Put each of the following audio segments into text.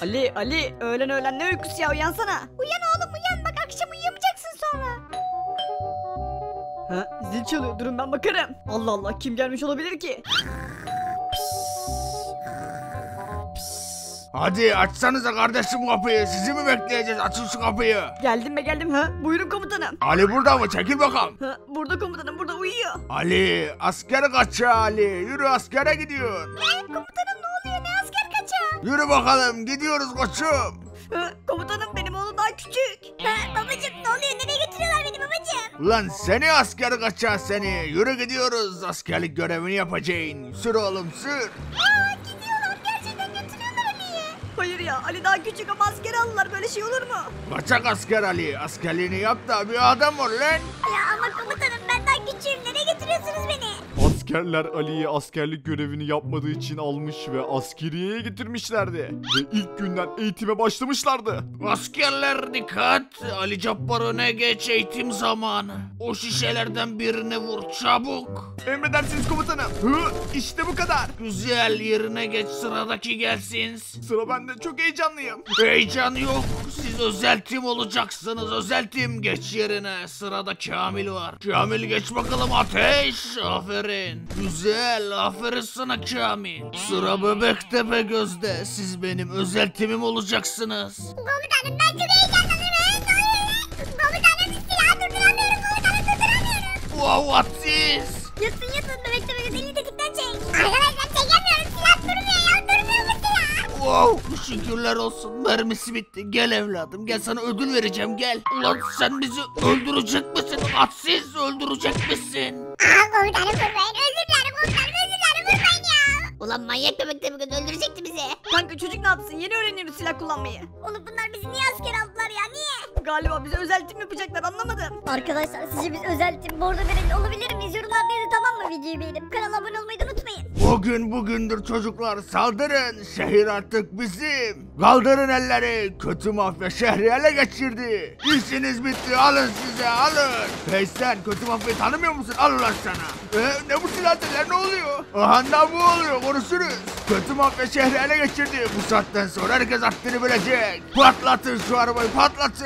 Ali öğlen ne uykusu ya, uyansana. Uyan oğlum uyan, bak akşam uyuyamayacaksın sonra. Ha, zil çalıyor, durun ben bakarım. Allah Allah, kim gelmiş olabilir ki? Hadi açsanıza kardeşim kapıyı. Sizi mi bekleyeceğiz? Açın şu kapıyı. Geldim ha, buyurun komutanım. Ali burada mı? Çekil bakalım. Ha, burada komutanım, burada uyuyor. Ali asker kaçıyor Ali. Yürü askere gidiyorsun. Komutanım ne oluyor, ne asker kaçağı? Yürü bakalım gidiyoruz koçum. Ha, komutanım benim oğlum daha küçük. Babacım ne oluyor, nereye götürüyorlar beni babacım? Ulan seni asker kaçar seni. Yürü gidiyoruz. Askerlik görevini yapacaksın. Sür oğlum sür. Gidiyorlar, gerçekten götürüyorlar Ali'yi. Hayır ya, Ali daha küçük ama askere aldılar, böyle şey olur mu? Kaçak asker Ali. Askerliğini yap da bir adam ol lan. Ya ama komutanım ben daha küçüğüm, nereye götürüyorsunuz beni? Askerler Ali'yi askerlik görevini yapmadığı için almış ve askeriyeye getirmişlerdi. Ve ilk günden eğitime başlamışlardı. Askerler dikkat. Ali Cabbar öne geç, eğitim zamanı. O şişelerden birini vur çabuk. Emredersiniz komutanım. İşte bu kadar. Güzel, yerine geç, sıradaki gelsin. Sıra bende, çok heyecanlıyım. Heyecan yok. Siz özel tim olacaksınız. Özel tim, geç yerine. Sırada Kamil var. Kamil geç bakalım, ateş. Aferin. Güzel, aferin sana Kamil. Sıra Bebek Tepe Gözde. Siz benim özel timim olacaksınız. Komutanım ben çok heyecanlanıyorum. Komutanım silahı durduramıyorum, komutanım durduramıyorum. Wow, atsiz. Yatın bebekte böyle elini tetikten çek. Arkadaşlar çekemiyorum, silah durmuyor ya, durmuyor bu silah. Wow, şükürler olsun. Mermisi bitti. Gel evladım, gel sana ödül vereceğim, gel. Ulan sen bizi öldürecek misin? Atsiz, öldürecek misin? Komutanım vurmayın, özür dilerim komutanım, özür dilerim, vurmayın ya. Ulan manyak bebekte bugün öldürecekti bizi. Kanka çocuk ne yapsın, yeni öğreniyoruz silah kullanmayı. Oğlum bunlar bizi niye asker aldılar ya, niye? Galiba bize özel tim yapacaklar, anlamadım. Arkadaşlar sizce biz özel tim bordo verelim olabilir miyiz? Yorumlarda yazın, tamam mı? Videoyu beğenip kanala abone olmayı da unutmayın. Bugün bugündür çocuklar, saldırın. Şehir artık bizim. Kaldırın elleri. Kötü mafya şehri ele geçirdi. İşiniz bitti, alın size, alın. Hey sen, kötü mafyayı tanımıyor musun? Al ulan sana. Ne bu silahlar, ne oluyor? Ahanda bu oluyor, konuşuruz. Kötü mafya şehri ele geçirdi. Bu saatten sonra herkes haddini bilecek. Patlatın şu arabayı, patlatın.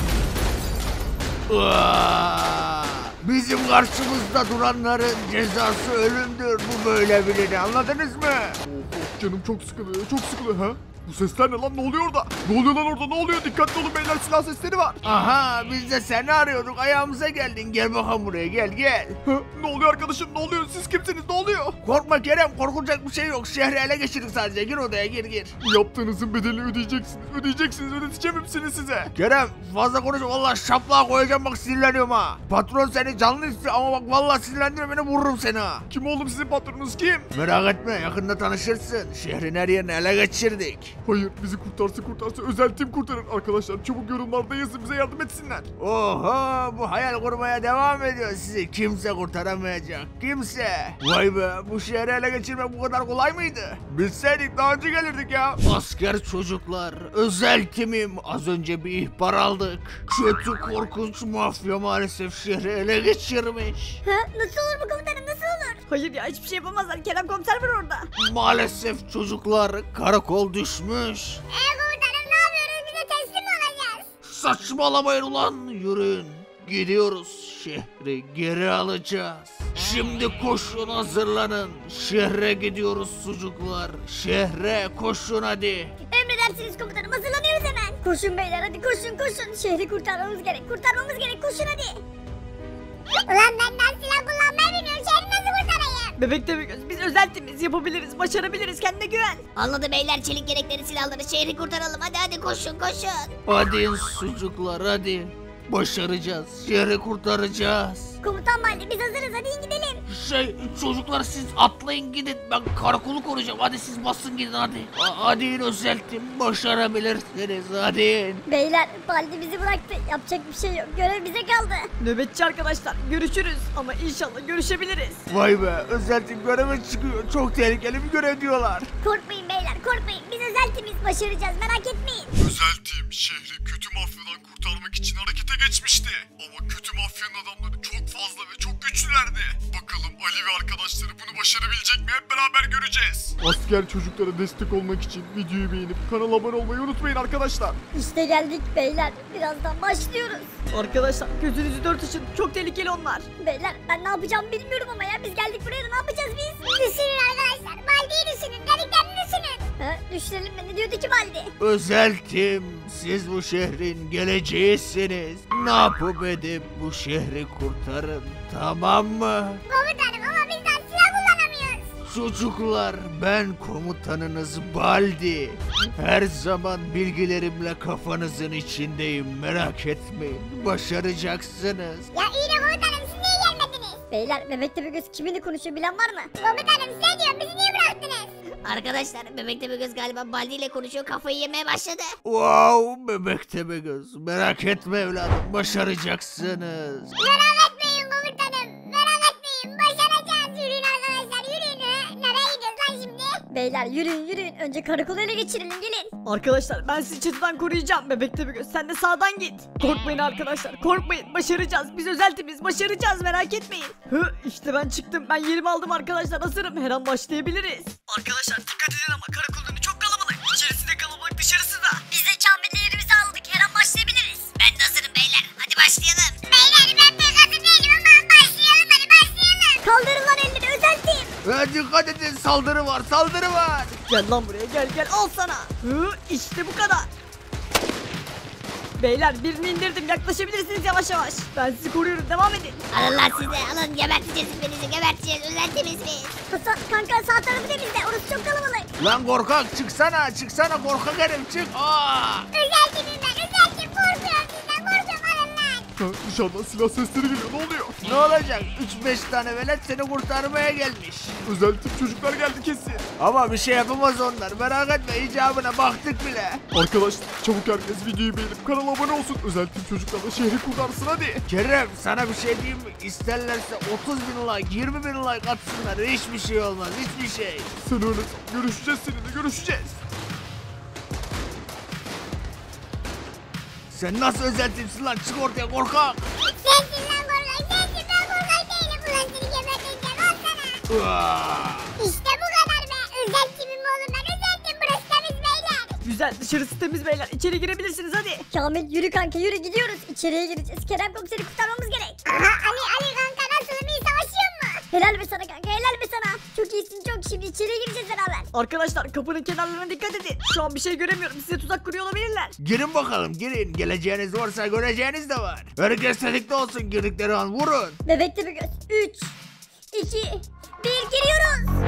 Bizim karşımızda duranların cezası ölümdür. Bu böyle bilini, anladınız mı? Of, canım çok sıkılıyor, çok sıkılıyor ha. Bu sesler ne lan, ne oluyor orada? Ne oluyor lan orada, ne oluyor? Dikkatli olun beyler, silah sesleri var. Aha, biz de seni arıyorduk, ayağımıza geldin. Gel bakalım buraya, gel. Ne oluyor arkadaşım, ne oluyor? Siz kimsiniz, ne oluyor? Korkma Kerem, korkulacak bir şey yok. Şehri ele geçirdik sadece. Gir odaya, gir. Yaptığınızın bedelini ödeyeceksiniz, ödeteceğim hepsini size. Kerem fazla konuşma, vallahi şaplağa koyacağım, bak sinirleniyorum ha. Patron seni canlı istiyor ama bak vallahi sinirlendirme beni, vururum seni ha. Kim oğlum sizin patronunuz, kim? Merak etme, yakında tanışırsın. Şehrin her yerini ele geçirdik. Hayır, bizi kurtarsa özel tim kurtarır. Arkadaşlar çabuk yorumlarda yazın, bize yardım etsinler. Oho, bu hayal kurmaya devam ediyor. Sizi kimse kurtaramayacak, kimse. Vay be, bu şehri ele geçirmek bu kadar kolay mıydı? Bilseydik daha önce gelirdik ya. Asker çocuklar, özel timim. Az önce bir ihbar aldık. Kötü korkunç mafya maalesef şehri ele geçirmiş. Nasıl olur bu komutanım, nasıl olur? Hayır ya, hiçbir şey yapamazlar, Kerem komiser var orada. Maalesef çocuklar, karakol düşmüş. Komutanım ne yapıyoruz, bize teslim mi olacağız? Saçmalamayın ulan, yürüyün. Gidiyoruz, şehri geri alacağız. Şimdi koşun, hazırlanın. Şehre gidiyoruz çocuklar. Şehre koşun hadi. Emredersiniz komutanım, hazırlanıyoruz hemen. Koşun beyler, hadi koşun. Şehri kurtarmamız gerek, koşun hadi. Ulan ben daha silah kullanmayı bilmiyorum, şehri nasıl kurtarayım? Bebekte bir göz, biz özel timiz, yapabiliriz, başarabiliriz, kendine güven. Anladı beyler, çelik gerekleri silahları, şehri kurtaralım, hadi koşun. Hadi çocuklar hadi. Başaracağız. Şehri kurtaracağız. Komutan Baldi biz hazırız, hadi gidelim. Çocuklar siz atlayın gidin. Ben karakolu koruyacağım. Hadi siz basın gidin hadi. Hadi in özel tim. Başarabilirsiniz. Hadi in. Beyler Baldi bizi bıraktı, yapacak bir şey yok, görev bize kaldı. Nöbetçi arkadaşlar, görüşürüz ama inşallah görüşebiliriz. Vay be, özel tim göreve çıkıyor. Çok tehlikeli bir görev diyorlar. Korkmayın beyler, korkmayın, biz özel timiz, başaracağız, merak etmeyin. Özel tim şehri kötü mafyadan kurtarmak için harekete geçmişti. Ama kötü mafyanın adamları çok fazla ve çok güçlülerdi. Bakalım Ali ve arkadaşları bunu başarabilecek mi? Hep beraber göreceğiz. Asker çocuklara destek olmak için videoyu beğenip kanala abone olmayı unutmayın arkadaşlar. İşte geldik beyler. Birazdan başlıyoruz. Arkadaşlar gözünüzü dört açın. Çok tehlikeli onlar. Beyler ben ne yapacağımı bilmiyorum ama ya. Biz geldik buraya da ne yapacağız biz? Düşünün arkadaşlar. Baldi'yi düşünün. Dediklerini düşünün. Ha, düşünelim mi? Ne diyordu ki Baldi? Özel tim, siz bu şehrin geleceğisiniz. Ne yapıp edip bu şehri kurtarın, tamam mı? Komutanım ama biz daha silah kullanamıyoruz. Çocuklar, ben komutanınız Baldi. Her zaman bilgilerimle kafanızın içindeyim, merak etmeyin. Başaracaksınız. Ya iyi de komutanım siz niye gelmediniz? Beyler bebekte bir göz kiminle konuşuyor bilen var mı? Komutanım size diyor bizi niye bıraktınız? Arkadaşlar bebekte bir göz galiba Baldi ile konuşuyor, kafayı yemeye başladı. Wow, bebekte be göz. Merak etme evladım, başaracaksınız. Merak etmeyin komutanım. Merak etmeyin. Başaracağız. Yürüyün arkadaşlar yürüyün. Nereye gidiyoruz lan şimdi? Beyler yürüyün yürüyün. Önce karakolu ele geçirelim gelin. Arkadaşlar ben sizi çatıdan koruyacağım. Bebekte bir göz. Sen de sağdan git. Korkmayın arkadaşlar. Korkmayın. Başaracağız. Biz özel timiz. Başaracağız. Merak etmeyin. İşte ben çıktım. Ben yerimi aldım arkadaşlar. Hazırım. Her an başlayabiliriz. Arkadaşlar dikkat edin ama karakol önü çok kalabalık. İçerisi de kalabalık, dışarısı da. Biz de Kamil'le yerimizi aldık, her an başlayabiliriz. Ben de hazırım beyler, hadi başlayalım. Beyler ben pek hazır değilim ama başlayalım hadi başlayalım. Kaldırın lan elleri özel tim. Dikkat edin, saldırı var, saldırı var. Gel lan buraya, gel gel, al sana. İşte bu kadar. Beyler birini indirdim, yaklaşabilirsiniz yavaş yavaş. Ben sizi koruyorum, devam edin. Alın lan size, alın, geberteceğiz hepinizi, geberteceğiz, özeltimiz biz. Hasan kanka sağ tarafı temizle orası çok kalabalık. Lan korkak, çıksana, çıksana korkak herif, çık. Özel timim ben özel tim korkuyorum sizden korkuyorum alın lan. Ha, dışarıdan silah sesleri geliyor, ne oluyor? Ne olacak? 3-5 tane velet seni kurtarmaya gelmiş. Özel tip çocuklar geldi kesin. Ama bir şey yapamaz onlar, merak etme, icabına baktık bile. Arkadaşlar çabuk herkes videoyu beğenip kanala abone olsun. Özel tip çocuklar da şehri kurtarsın hadi. Kerem, sana bir şey diyeyim mi? İsterlerse 30 bin like, 20 bin like atsınlar, hiçbir şey olmaz, hiçbir şey. Sen öyle san. Görüşeceğiz seninle, görüşeceğiz. Sen nasıl özel tipsin lan, çık ortaya korkak. Sensin lan korkak sensin ben korkak değilim. Ulan seni geberteceğim al sana. İşte bu kadar be. Özel timim oğlum ben özel tim burası temiz beyler. Güzel, dışarısı temiz beyler. İçeri girebilirsiniz hadi. Kamil yürü kanka yürü gidiyoruz. İçeriye gireceğiz. Kerem komiseri kurtarmamız gerek. Aha Ali kanka nasılım iyi savaşıyor mu? Helal be sana kanka helal be sana. Çok iyisin çok şimdi içeriye gireceğiz beraber. Arkadaşlar kapının kenarlarına dikkat edin. Şu an bir şey göremiyorum. Size tuzak kuruyor olabilirler. Girin bakalım, girin. Geleceğiniz varsa göreceğiniz de var. Herkes tetikte olsun, girdikleri an vurun. Bebekte bir göz. 3, 2, 1 giriyoruz.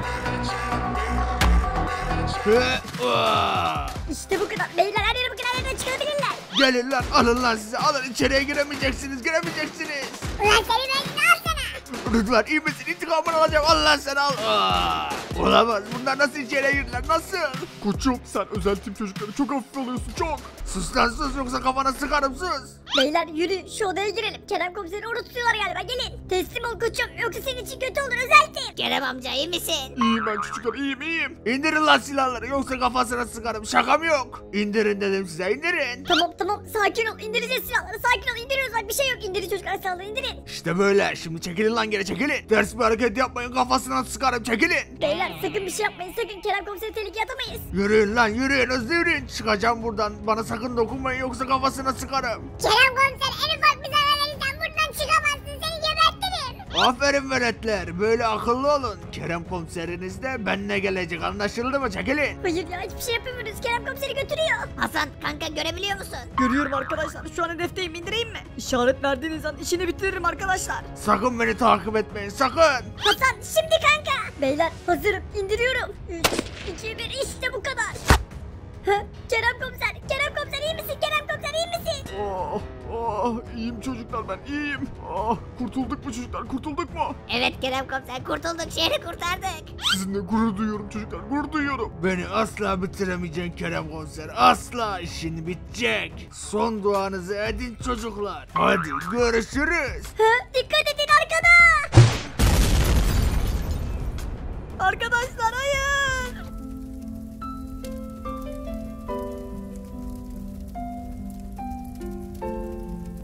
İşte bu kadar. Beyler her yere bakın her yerden çıkabilirler. Gelin lan, alın lan size, alın, içeriye giremeyeceksiniz, giremeyeceksiniz. Ulan seni ben al sana. Rıdvan iyi misin? İntikamını alacağım, al lan sen al. Olamaz, bunlar nasıl içeriye girdiler, nasıl? Koçum sen özel tip çocukları çok hafif alıyorsun, çok. Sus lan sus, yoksa kafana sıkarım, sus. Beyler yürü şu odaya girelim. Kerem komiseri orada tutuyorlar galiba gelin. Teslim ol koçum yoksa senin için kötü olur özeltim. Kerem amca iyi misin? İyiyim ben çocuklar, iyiyim. İndirin lan silahları, yoksa kafasına sıkarım, şakam yok. İndirin dedim size, indirin. Tamam sakin ol indireceğiz silahları sakin ol indiriyoruz bak bir şey yok indirin çocuklar silahları indirin. İşte böyle, şimdi çekilin lan geri, çekilin. Ters bir hareket yapmayın, kafasına sıkarım, çekilin. Beyler sakın bir şey yapmayın sakın Kerem komiseri tehlikeye atamayız. Yürüyün lan, yürüyün, hızlı yürüyün. Çıkacağım buradan, bana sakın dokunmayın, yoksa kafasına sıkarım. Kerem komiser en ufak bir zarar verirsen buradan çıkamazsın seni gebertirim. Aferin veletler, böyle akıllı olun. Kerem komiseriniz de benimle gelecek, anlaşıldı mı? Çekilin. Hayır ya hiçbir şey yapamıyoruz Kerem komiseri götürüyor. Hasan kanka görebiliyor musun? Görüyorum arkadaşlar. Şu an hedefteyim. İndireyim mi? İşaret verdiğiniz an işini bitiririm arkadaşlar. Sakın beni takip etmeyin, sakın. Hasan şimdi kanka. Beyler hazırım indiriyorum. 3, 2, 1 işte bu kadar. Kerem komiser iyi misin? Kerem komiser iyi misin? İyiyim çocuklar, ben iyiyim. Kurtulduk mu çocuklar, kurtulduk mu? Evet Kerem komiser, kurtulduk, şehri kurtardık. Sizinle gurur duyuyorum çocuklar, gurur duyuyorum. Beni asla bitiremeyeceksin Kerem komiser, asla, işin bitecek. Son duanızı edin çocuklar. Hadi görüşürüz. Dikkat edin arkada. Arkadaşlar hayır.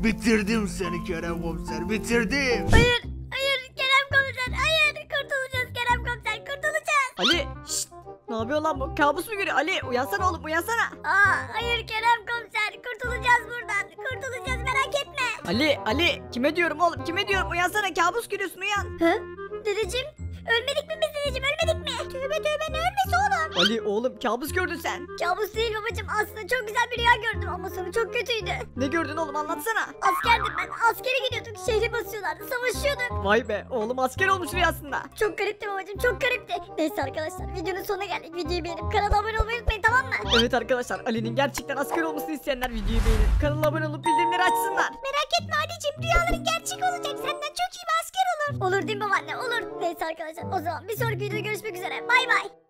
Bitirdim seni Kerem komiser, bitirdim. Hayır, hayır Kerem komiser, hayır. Kurtulacağız Kerem komiser, kurtulacağız. Ali şşt. Ne yapıyor lan bu? Kabus mu görüyor? Ali uyansana oğlum uyansana. Hayır Kerem komiser, kurtulacağız buradan. Kurtulacağız, merak etme. Ali kime diyorum oğlum kime diyorum? Uyansana kabus görüyorsun uyan. Hı? Dedeciğim, ölmedik mi biz dedeciğim, ölmedik mi? Tövbe tövbe, ne ölmesi oğlum? Ali oğlum kabus gördün sen. Kabus değil babacığım, aslında çok güzel bir rüya gördüm ama sonu çok kötüydü. Ne gördün oğlum anlatsana. Askerdim ben, askere gidiyorduk, şehri basıyorlardı, savaşıyorduk. Vay be oğlum asker olmuş rüyasında. Çok garipti babacığım, çok garipti. Neyse arkadaşlar, videonun sonuna geldik. Videoyu beğenip kanala abone olmayı unutmayın, tamam mı? Evet arkadaşlar Ali'nin gerçekten asker olmasını isteyenler videoyu beğenip kanala abone olup bildirimleri açsınlar. Merak etme Ali'cim, rüyaların gerçek olacak. Senden çok iyi bir asker olur. Olur değil mi babaanne, olur. Neyse arkadaşlar, o zaman bir sonraki videoda görüşmek üzere. Bay bay.